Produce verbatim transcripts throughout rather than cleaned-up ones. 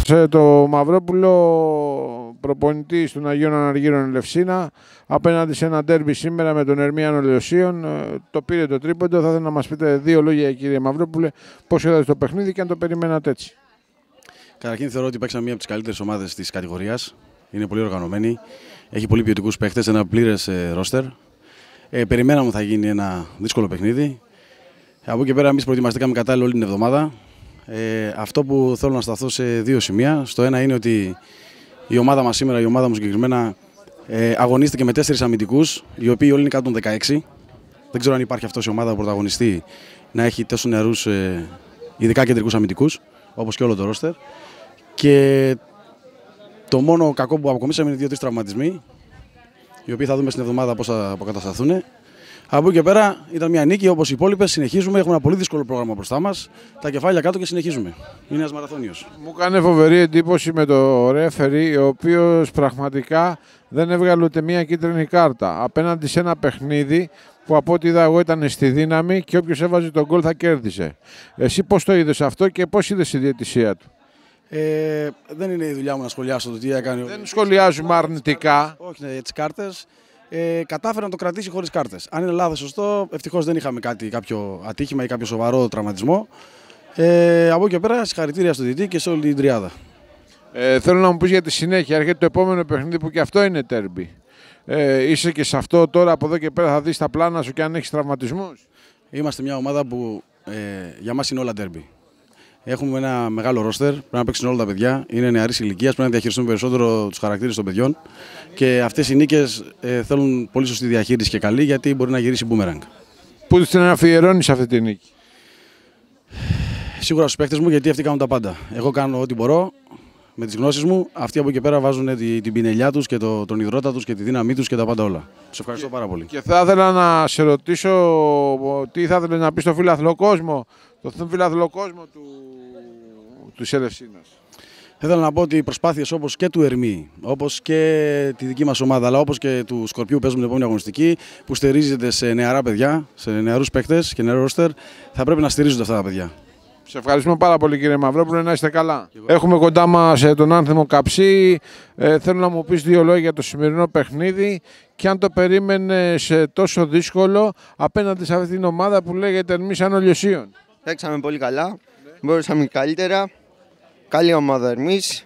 Το Μαυρόπουλο, προπονητής των Αγίων Αναργύρων Ελευσίνα, απέναντι σε ένα ντέρμπι σήμερα με τον Ερμή Ανολιοσίων. Το πήρε το τρίποντο. Θα ήθελα να μας πείτε δύο λόγια, κύριε Μαυρόπουλε, πώς είδατε το παιχνίδι και αν το περιμένατε έτσι. Καταρχήν θεωρώ ότι παίξαμε μία από τις καλύτερες ομάδες της κατηγορίας. Είναι πολύ οργανωμένη. Έχει πολύ ποιοτικούς παίχτες, ένα πλήρες ρόστερ. Ε, περιμέναμε ότι θα γίνει ένα δύσκολο παιχνίδι. Από εκεί και πέρα, εμείς προετοιμαστήκαμε κατάλληλα όλη την εβδομάδα. Ε, αυτό που θέλω να σταθώ σε δύο σημεία. Στο ένα είναι ότι η ομάδα μας σήμερα, η ομάδα μου συγκεκριμένα, ε, αγωνίστηκε με τέσσερις αμυντικούς, οι οποίοι όλοι είναι κάτω των δεκαέξι. Δεν ξέρω αν υπάρχει αυτό η ομάδα που πρωταγωνιστεί να έχει τόσους νεαρούς, ε, ειδικά κεντρικούς αμυντικούς, όπως και όλο το ρόστερ. Και το μόνο κακό που αποκομίσαμε είναι δύο-τρεις τραυματισμοί, οι οποίοι θα δούμε στην εβδομάδα πώς θα αποκατασταθούν. Από εκεί και πέρα ήταν μια νίκη, όπως οι υπόλοιπες. Συνεχίζουμε, έχουμε ένα πολύ δύσκολο πρόγραμμα μπροστά μας. Τα κεφάλια κάτω και συνεχίζουμε. Είναι ένας μαραθώνιος. Μου έκανε φοβερή εντύπωση με το ρέφερι, ο οποίος πραγματικά δεν έβγαλε ούτε μια κίτρινη κάρτα απέναντι σε ένα παιχνίδι που από ό,τι είδα εγώ ήταν στη δύναμη και όποιος έβαζε τον γκολ θα κέρδισε. Εσύ πώς το είδες αυτό και πώς είδες η διαιτησία του? Ε, δεν είναι η δουλειά μου να σχολιάσω το τι έκανε. Δεν σχολιάζουμε αρνητικά. Όχι, ναι, τις κάρτες. Ε, κατάφερε να το κρατήσει χωρίς κάρτες. Αν είναι λάθος, σωστό, ευτυχώς δεν είχαμε κάτι, κάποιο ατύχημα ή κάποιο σοβαρό τραυματισμό. Ε, από εκεί και πέρα, συγχαρητήρια στον διαιτητή και σε όλη την τριάδα. Ε, θέλω να μου πεις για τη συνέχεια. Έρχεται το επόμενο παιχνίδι που και αυτό είναι τέρμπι. Ε, είσαι και σε αυτό τώρα από εδώ και πέρα θα δεις τα πλάνα σου και αν έχεις τραυματισμούς? Είμαστε μια ομάδα που ε, για μας είναι όλα τέρμπι. Έχουμε ένα μεγάλο ρόστερ, πρέπει να παίξουν όλα τα παιδιά. Είναι νεαρής ηλικίας, πρέπει να διαχειριστούμε περισσότερο τους χαρακτήρες των παιδιών. Και αυτές οι νίκες ε, θέλουν πολύ σωστή διαχείριση και καλή, γιατί μπορεί να γυρίσει μπούμεραγκ. Πού την αφιερώνεις αυτή τη νίκη? Σίγουρα στους παίκτες μου, γιατί αυτοί κάνουν τα πάντα. Εγώ κάνω ό,τι μπορώ με τις γνώσεις μου. Αυτοί από εκεί πέρα βάζουν την, την πινελιά τους και το, τον υδρότα τους και τη δύναμή τους και τα πάντα όλα. Τους ευχαριστώ πάρα πολύ. Και θα ήθελα να σε ρωτήσω τι θα ήθελες να πεις στο φιλαθλό κόσμο, το φιλαθλό κόσμο του, του Ελευσίνας. Θα ήθελα να πω ότι οι προσπάθειες όπως και του Ερμή, όπως και τη δική μας ομάδα, αλλά όπως και του Σκορπιού που παίζουμε την επόμενη αγωνιστική, που στηρίζεται σε νεαρά παιδιά, σε νεαρούς παίκτες και νεαρό ρόστερ, θα πρέπει να στηρίζονται αυτά τα παιδιά. Σε ευχαριστούμε πάρα πολύ, κύριε Μαυρόπουλε, να είστε καλά. Έχουμε κοντά μας ε, τον Άνθιμο Καψί. Ε, θέλω να μου πεις δύο λόγια για το σημερινό παιχνίδι και αν το περίμενες ε, τόσο δύσκολο απέναντι σε αυτή την ομάδα που λέγεται Ερμής Ανολιοσίων. Παίξαμε πολύ καλά, ναι. Μπορούσαμε καλύτερα. Καλή ομάδα Ερμής.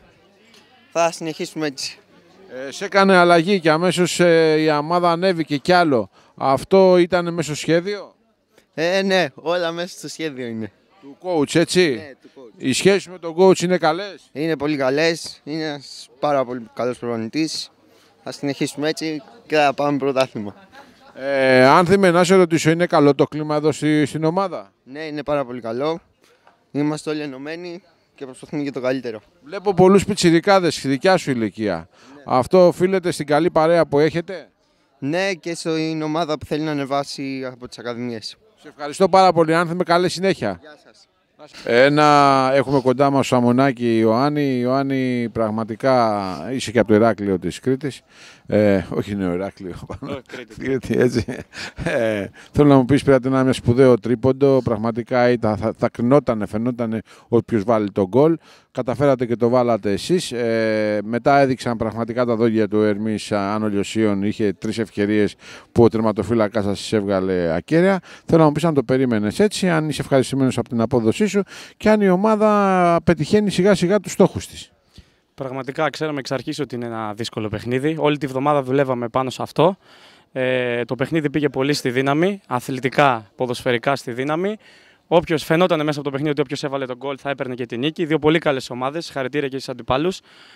Θα συνεχίσουμε έτσι. Ε, σε έκανε αλλαγή και αμέσως ε, η ομάδα ανέβηκε κι άλλο. Αυτό ήταν μέσα στο σχέδιο? Ε, ναι, όλα μέσα στο σχέδιο είναι. Του coach, έτσι. Ναι, του coach. Οι σχέσεις με τον coach είναι καλές? Είναι πολύ καλές. Είναι ένας πάρα πολύ καλός προπονητής. Θα συνεχίσουμε έτσι και θα πάμε πρωτάθλημα. Ε, Άνθιμε, να σε ρωτήσω, είναι καλό το κλίμα εδώ στη, στην ομάδα? Ναι, είναι πάρα πολύ καλό. Είμαστε όλοι ενωμένοι και προσπαθούμε για το καλύτερο. Βλέπω πολλούς πιτσιρικάδες στη δικιά σου ηλικία. Ναι. Αυτό οφείλεται στην καλή παρέα που έχετε? Ναι, και στην ομάδα που θέλει να ανεβάσει από τις ακαδημίες. Σε ευχαριστώ πάρα πολύ, Άνθιμε, καλή συνέχεια. Γεια σας. Ένα, έχουμε κοντά μας το Σαμονάκη Ιωάννη. Ιωάννη, πραγματικά είσαι και από το Ηράκλειο της Κρήτης. Ε, όχι είναι ο Ηράκλειο, πάνω. Κρήτη, έτσι. Ε, θέλω να μου πεις, πήρατε ένα μια σπουδαίο τρίποντο. Πραγματικά ήταν, θα, θα κρινότανε, φαινότανε όποιος βάλει τον γκολ. Καταφέρατε και το βάλατε εσείς. Ε, μετά έδειξαν πραγματικά τα δόντια του Ερμής Ανολιοσίων. Είχε τρεις ευκαιρίες που ο τερματοφύλακας σας έβγαλε ακέραια. Θέλω να μου πεις αν το περίμενες έτσι, αν είσαι ευχαριστημένος από την απόδοσή σου και αν η ομάδα πετυχαίνει σιγά σιγά τους στόχους της. Πραγματικά ξέραμε εξ αρχής ότι είναι ένα δύσκολο παιχνίδι. Όλη τη βδομάδα δουλεύαμε πάνω σε αυτό. Ε, το παιχνίδι πήγε πολύ στη δύναμη, αθλητικά, ποδοσφαιρικά στη δύναμη. Όποιος φαινόταν μέσα από το παιχνίδι ότι όποιος έβαλε τον γκολ θα έπαιρνε και την νίκη. Δύο πολύ καλές ομάδες. Χαρητήρια και στους αντιπάλους.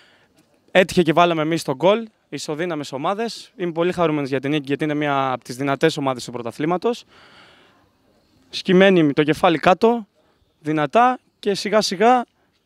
Έτυχε και βάλαμε εμείς τον γκολ. Ισοδύναμες ομάδες. Είμαι πολύ χαρούμενος για την νίκη γιατί είναι μια από τις δυνατές ομάδες του πρωταθλήματος. Σκυμμένη το κεφάλι κάτω, δυνατά και σιγά σιγά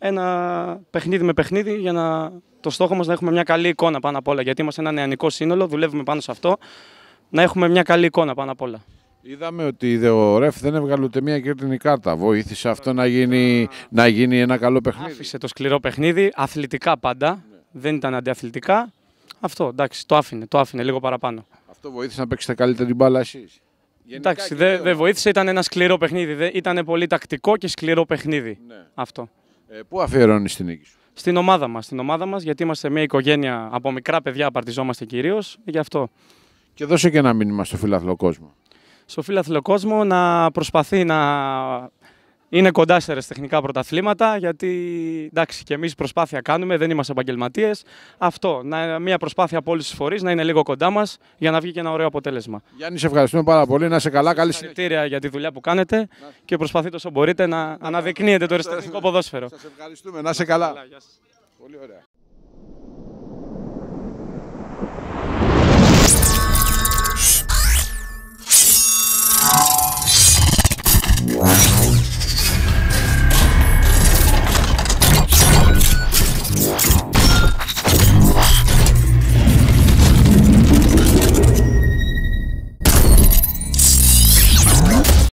ένα παιχνίδι με παιχνίδι για να το στόχο μας να έχουμε μια καλή εικόνα πάνω απ' όλα. Γιατί είμαστε ένα νεανικό σύνολο, δουλεύουμε πάνω σε αυτό. Να έχουμε μια καλή εικόνα πάνω απ' όλα. Είδαμε ότι ο Ρεφ δεν έβγαλε ούτε μία κίτρινη κάρτα. Βοήθησε αυτό να γίνει, να γίνει ένα καλό παιχνίδι? Άφησε το σκληρό παιχνίδι, αθλητικά πάντα. Ναι. Δεν ήταν αντιαθλητικά. Αυτό εντάξει, το άφηνε, το άφηνε λίγο παραπάνω. Αυτό βοήθησε να παίξετε καλύτερη μπάλα εσείς? Εντάξει, δεν δε βοήθησε, ήταν ένα σκληρό παιχνίδι. Ήταν πολύ τακτικό και σκληρό παιχνίδι. Ναι. Αυτό. Ε, πού αφιερώνεις την νίκη σου? στην ομάδα μας. Στην ομάδα μας, γιατί είμαστε μια οικογένεια από μικρά παιδιά, απαρτιζόμαστε κυρίως, γι' αυτό. Και δώσε και ένα μήνυμα στο φιλαθλό κόσμο. Στο φιλαθλό κόσμο να προσπαθεί να είναι κοντά σε αεραστεχνικά πρωταθλήματα, γιατί εντάξει, και εμείς προσπάθεια κάνουμε, δεν είμαστε επαγγελματίες. Αυτό, να, μια προσπάθεια από όλους τους φορείς να είναι λίγο κοντά μας για να βγει και ένα ωραίο αποτέλεσμα. Γιάννη, σε ευχαριστούμε πάρα πολύ. Να είσαι καλά. Καλή συνέχεια. Συγχαρητήρια για τη δουλειά που κάνετε και προσπαθείτε όσο μπορείτε να αναδεικνύετε το αεραστεχνικό ποδόσφαιρο. Σας ευχαριστούμε. Να είσαι καλά. Πολύ ωραία.